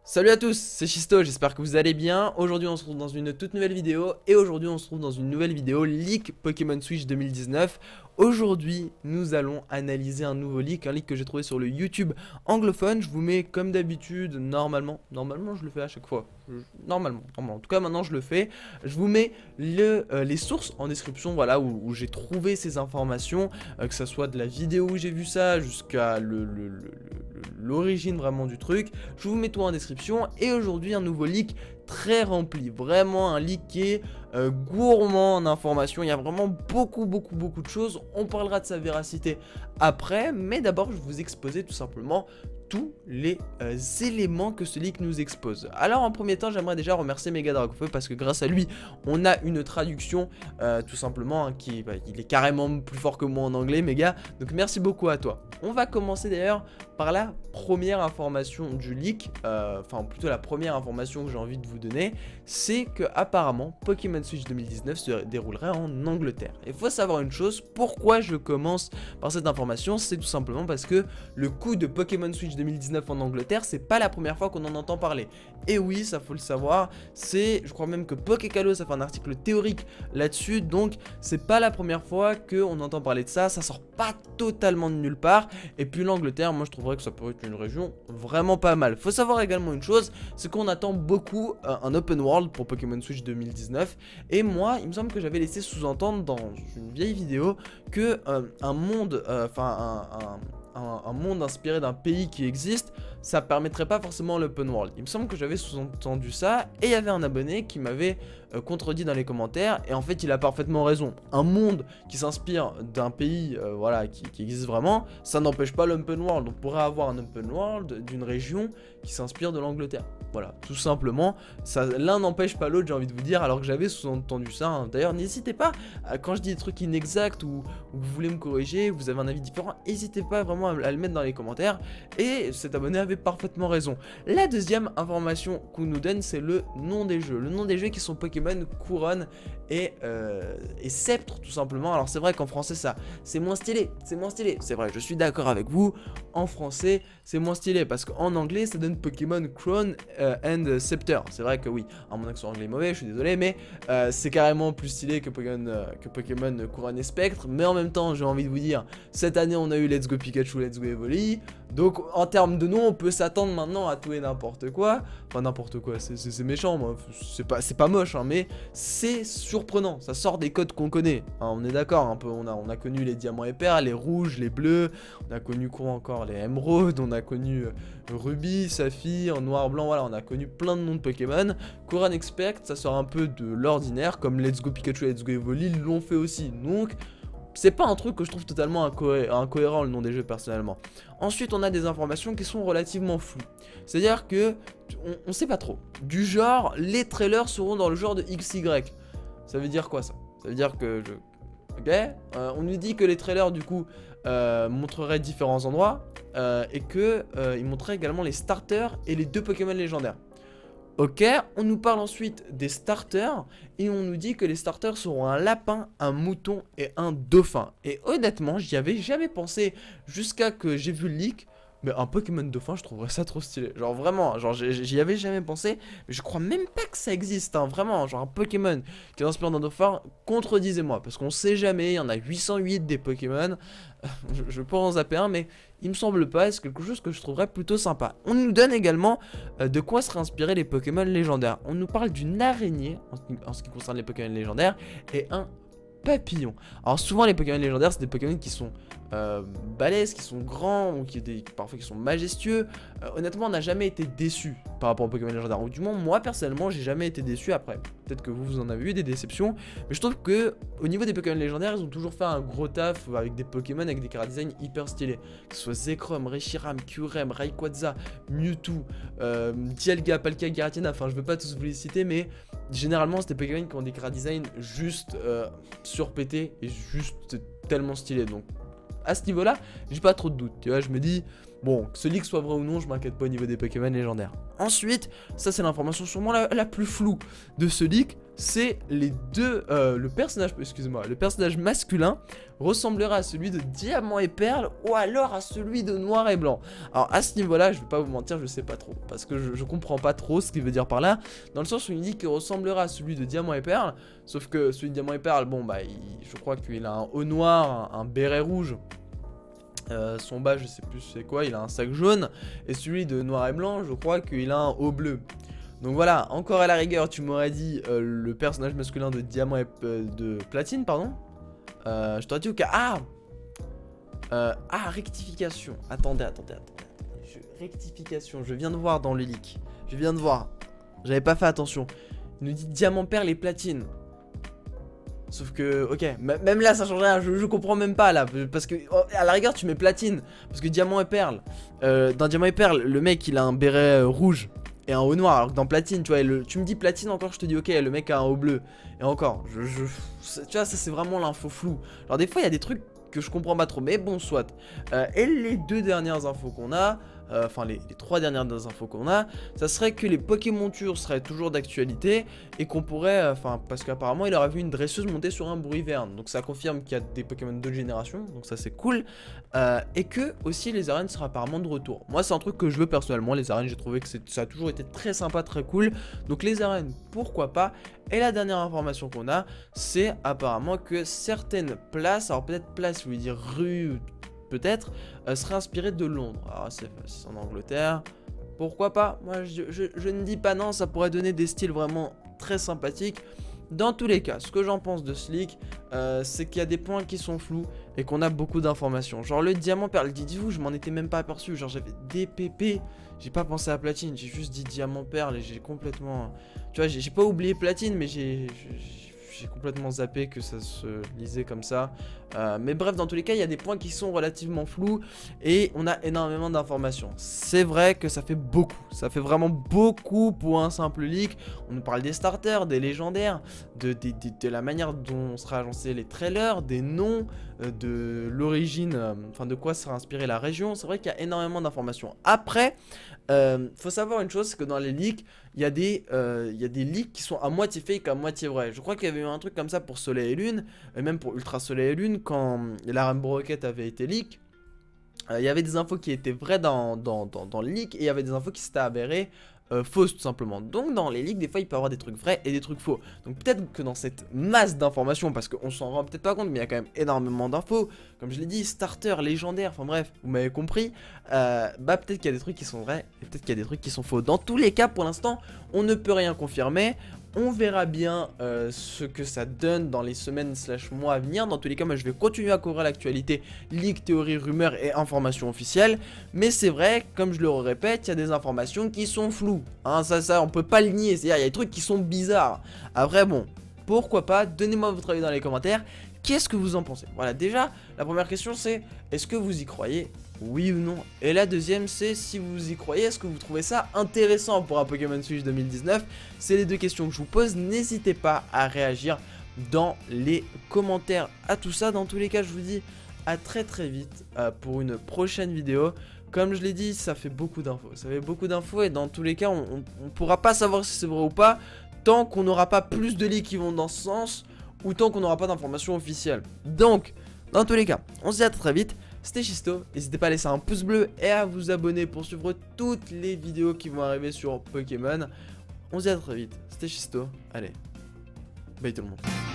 Salut à tous, c'est Shisto, j'espère que vous allez bien. Aujourd'hui on se retrouve dans une toute nouvelle vidéo. Et aujourd'hui on se retrouve dans une nouvelle vidéo leak Pokémon Switch 2019. Aujourd'hui nous allons analyser un nouveau leak, un leak que j'ai trouvé sur le YouTube anglophone. Je vous mets comme d'habitude, normalement je le fais à chaque fois. Normalement, en tout cas maintenant je le fais. Je vous mets les sources en description, voilà, où j'ai trouvé ces informations, que ça soit de la vidéo où j'ai vu ça, jusqu'à l'origine vraiment du truc. Je vous mets tout en description. Et aujourd'hui un nouveau leak très rempli, vraiment un leak qui est gourmand en informations. Il y a vraiment beaucoup de choses. On parlera de sa véracité après, mais d'abord je vais vous exposer tout simplement tous les éléments que ce leak nous expose. Alors en premier temps j'aimerais déjà remercier Mega Dragofeu parce que grâce à lui on a une traduction tout simplement hein, il est carrément plus fort que moi en anglais Mega, donc merci beaucoup à toi. On va commencer d'ailleurs par la première information du leak, enfin plutôt la première information que j'ai envie de vous donner, c'est que apparemment Pokémon Switch 2019 se déroulerait en Angleterre. Et il faut savoir une chose, pourquoi je commence par cette information, c'est tout simplement parce que le coup de Pokémon Switch 2019 en Angleterre, c'est pas la première fois qu'on en entend parler. Et oui, ça faut le savoir, je crois même que Pokékalos a fait un article théorique là-dessus, donc c'est pas la première fois qu'on entend parler de ça, ça sort pas totalement de nulle part. Et puis l'Angleterre, moi je trouverais que ça pourrait être une région vraiment pas mal. Faut savoir également une chose, c'est qu'on attend beaucoup un open world pour Pokémon Switch 2019. Et moi, il me semble que j'avais laissé sous-entendre dans une vieille vidéo que un monde, un monde inspiré d'un pays qui existe, ça permettrait pas forcément l'open world. Il me semble que j'avais sous-entendu ça, et il y avait un abonné qui m'avait contredit dans les commentaires, et en fait il a parfaitement raison. Un monde qui s'inspire d'un pays voilà, qui existe vraiment, ça n'empêche pas l'open world. On pourrait avoir un open world d'une région qui s'inspire de l'Angleterre. Voilà, tout simplement, l'un n'empêche pas l'autre, j'ai envie de vous dire, alors que j'avais sous-entendu ça. Hein. D'ailleurs, n'hésitez pas, quand je dis des trucs inexacts ou vous voulez me corriger, vous avez un avis différent, n'hésitez pas vraiment à le mettre dans les commentaires. Et cet abonné avait parfaitement raison. La deuxième information qu'on nous donne, c'est le nom des jeux. Le nom des jeux qui sont Pokémon Couronne et Sceptre, tout simplement. Alors c'est vrai qu'en français, ça, c'est moins stylé, c'est vrai, je suis d'accord avec vous. En français, c'est moins stylé, parce qu'en anglais, ça donne Pokémon Crown and Scepter. C'est vrai que oui, mon accent anglais est mauvais, je suis désolé, mais c'est carrément plus stylé que Pokémon Couronne et Spectre. Mais en même temps, j'ai envie de vous dire, cette année, on a eu Let's Go Pikachu, Let's Go Evoli. Donc en termes de nom, on peut s'attendre maintenant à tout et n'importe quoi. Enfin n'importe quoi, c'est méchant, moi. C'est pas moche, hein, mais c'est surprenant. Ça sort des codes qu'on connaît. Hein, on est d'accord, un peu. On a connu les diamants et perles, les rouges, les bleus. On a connu quoi encore, les émeraudes. On a connu rubis, saphir, noir, blanc. Voilà, on a connu plein de noms de Pokémon. Couronne Expect, ça sort un peu de l'ordinaire, comme Let's Go Pikachu, Let's Go Evoli l'ont fait aussi. Donc c'est pas un truc que je trouve totalement incohérent, le nom des jeux, personnellement. Ensuite, on a des informations qui sont relativement floues. C'est-à-dire que on sait pas trop. Du genre, les trailers seront dans le genre de XY. Ça veut dire quoi ça? Ça veut dire que ok, on nous dit que les trailers du coup montreraient différents endroits et que ils montreraient également les starters et les 2 Pokémon légendaires. Ok, on nous parle ensuite des starters et on nous dit que les starters seront un lapin, un mouton et un dauphin. Et honnêtement, j'y avais jamais pensé jusqu'à que j'ai vu le leak. Mais un Pokémon dauphin, je trouverais ça trop stylé. Genre vraiment, genre j'y avais jamais pensé. Mais je crois même pas que ça existe, hein, vraiment. Genre un Pokémon qui s'inspire d'un dauphin, contredisez-moi. Parce qu'on sait jamais, il y en a 808 des Pokémon. Je peux en zapper un, mais il me semble pas. C'est quelque chose que je trouverais plutôt sympa. On nous donne également de quoi seraient inspirés les Pokémon légendaires. On nous parle d'une araignée, en ce qui concerne les Pokémon légendaires, et un papillon. Alors souvent les Pokémon légendaires c'est des Pokémon qui sont balèzes, qui sont grands ou parfois qui sont majestueux. Honnêtement on n'a jamais été déçu par rapport aux Pokémon légendaires, ou du moins moi personnellement j'ai jamais été déçu. Après peut-être que vous en avez eu des déceptions, mais je trouve que au niveau des Pokémon légendaires ils ont toujours fait un gros taf avec des Pokémon avec des chara-design hyper stylés, que ce soit Zekrom, Reshiram, Kyurem, Rayquaza, Mewtwo, Dialga, Palkia, Giratina. Enfin je veux pas tous vous les citer, mais généralement c'est des Pokémon qui ont des chara-design juste surpétés et juste tellement stylés. Donc à ce niveau là j'ai pas trop de doutes, tu vois. Je me dis bon, que ce leak soit vrai ou non, je m'inquiète pas au niveau des Pokémon légendaires. Ensuite, ça c'est l'information sûrement la plus floue de ce leak, c'est le personnage, excusez-moi, le personnage masculin ressemblera à celui de Diamant et Perle ou alors à celui de Noir et Blanc. Alors à ce niveau-là, je vais pas vous mentir, je sais pas trop, parce que je comprends pas trop ce qu'il veut dire par là, dans le sens où il dit qu'il ressemblera à celui de Diamant et Perle, sauf que celui de Diamant et Perle, bon bah, je crois qu'il a un haut noir, un béret rouge. Son bas, je sais plus c'est quoi, il a un sac jaune. Et celui de Noir et Blanc, je crois qu'il a un haut bleu. Donc voilà, encore à la rigueur, tu m'aurais dit le personnage masculin de Diamant et de Platine, pardon. Je t'aurais dit au cas. Rectification. Attendez. Rectification, je viens de voir dans le leak. Je viens de voir. J'avais pas fait attention. Il nous dit Diamant, Perle et Platine. Sauf que, ok, même là ça change rien, je comprends même pas là. Parce que, à la rigueur, tu mets Platine. Parce que Diamant et Perle. Dans Diamant et Perle, le mec il a un béret rouge et un haut noir, alors que dans Platine, tu vois, tu me dis Platine encore, je te dis ok, le mec a un haut bleu. Et encore, tu vois, ça c'est vraiment l'info floue. Alors des fois, il y a des trucs que je comprends pas trop, mais bon, soit. Et les deux dernières infos qu'on a, enfin les trois dernières infos qu'on a, ça serait que les Pokémontures seraient toujours d'actualité et qu'on pourrait, parce qu'apparemment il aurait vu une dresseuse monter sur un Bruyverne, donc ça confirme qu'il y a des Pokémon de génération, donc ça c'est cool, et que aussi les arènes seraient apparemment de retour. Moi c'est un truc que je veux personnellement, les arènes, j'ai trouvé que ça a toujours été très sympa, très cool, donc les arènes pourquoi pas. Et la dernière information qu'on a, c'est apparemment que certaines places, alors peut-être place, je voulais dire rue, peut-être, serait inspiré de Londres. Alors c'est en Angleterre, pourquoi pas? Moi je ne dis pas non, ça pourrait donner des styles vraiment très sympathiques. Dans tous les cas, ce que j'en pense de ce leak, c'est qu'il y a des points qui sont flous et qu'on a beaucoup d'informations. Genre le Diamant Perle, dites-vous, je m'en étais même pas aperçu. Genre j'avais DPP, j'ai pas pensé à Platine, j'ai juste dit Diamant Perle et j'ai complètement... Tu vois, j'ai pas oublié Platine, mais j'ai complètement zappé que ça se lisait comme ça. Mais bref, dans tous les cas, il y a des points qui sont relativement flous et on a énormément d'informations. C'est vrai que ça fait beaucoup, ça fait vraiment beaucoup pour un simple leak. On nous parle des starters, des légendaires, de la manière dont sera agencé les trailers, des noms, de l'origine, enfin de quoi sera inspirée la région. C'est vrai qu'il y a énormément d'informations. Après, faut savoir une chose, c'est que dans les leaks, il y a des leaks qui sont à moitié fake, à moitié vrai. Je crois qu'il y avait eu un truc comme ça pour Soleil et Lune, et même pour Ultra Soleil et Lune, quand la Rainbow Rocket avait été leak. Il y avait des infos qui étaient vraies dans le leak, et il y avait des infos qui s'étaient avérées fausses tout simplement. Donc dans les leaks, des fois il peut y avoir des trucs vrais et des trucs faux. Donc peut-être que dans cette masse d'informations, parce qu'on s'en rend peut-être pas compte, mais il y a quand même énormément d'infos. Comme je l'ai dit, starter, légendaire, enfin bref, vous m'avez compris. Peut-être qu'il y a des trucs qui sont vrais et peut-être qu'il y a des trucs qui sont faux. Dans tous les cas, pour l'instant, on ne peut rien confirmer. On verra bien ce que ça donne dans les semaines / mois à venir. Dans tous les cas, moi je vais continuer à couvrir l'actualité, leaks, théories, rumeurs et informations officielles. Mais c'est vrai, comme je le répète, il y a des informations qui sont floues. Hein, ça on peut pas le nier, c'est-à-dire il y a des trucs qui sont bizarres. Après bon, pourquoi pas, donnez-moi votre avis dans les commentaires. Qu'est-ce que vous en pensez? Voilà, déjà, la première question c'est, est-ce que vous y croyez? Oui ou non? Et la deuxième c'est, si vous y croyez, est-ce que vous trouvez ça intéressant pour un Pokémon Switch 2019? C'est les deux questions que je vous pose, n'hésitez pas à réagir dans les commentaires à tout ça. Dans tous les cas, je vous dis à très vite pour une prochaine vidéo. Comme je l'ai dit, ça fait beaucoup d'infos, et dans tous les cas, on pourra pas savoir si c'est vrai ou pas tant qu'on n'aura pas plus de leaks qui vont dans ce sens, ou tant qu'on n'aura pas d'informations officielles. Donc, dans tous les cas, on se dit à très vite. C'était Chisto, n'hésitez pas à laisser un pouce bleu et à vous abonner pour suivre toutes les vidéos qui vont arriver sur Pokémon. On se dit à très vite, c'était Chisto, allez, bye tout le monde.